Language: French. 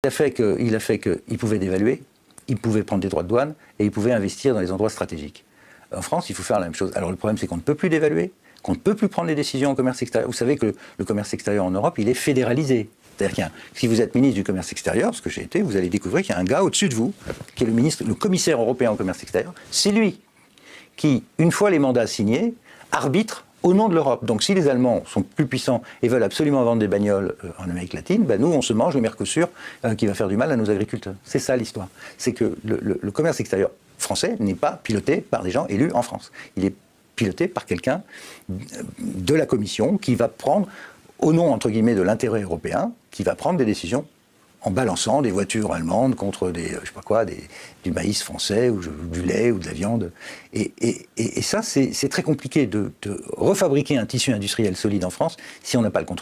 Il a fait qu'il pouvait dévaluer, il pouvait prendre des droits de douane et il pouvait investir dans les endroits stratégiques. En France, il faut faire la même chose. Alors le problème, c'est qu'on ne peut plus dévaluer, qu'on ne peut plus prendre les décisions au commerce extérieur. Vous savez que le commerce extérieur en Europe, il est fédéralisé. C'est-à-dire que si vous êtes ministre du commerce extérieur, ce que j'ai été, vous allez découvrir qu'il y a un gars au-dessus de vous, qui est le commissaire européen au commerce extérieur. C'est lui qui, une fois les mandats signés, arbitre au nom de l'Europe. Donc si les Allemands sont plus puissants et veulent absolument vendre des bagnoles en Amérique latine, nous on se mange le Mercosur qui va faire du mal à nos agriculteurs. C'est ça l'histoire. C'est que le commerce extérieur français n'est pas piloté par des gens élus en France. Il est piloté par quelqu'un de la Commission qui va prendre, au nom entre guillemets de l'intérêt européen, qui va prendre des décisions en balançant des voitures allemandes contre des, je sais pas quoi, du maïs français ou du lait ou de la viande. Et ça, c'est très compliqué de refabriquer un tissu industriel solide en France si on n'a pas le contrôle.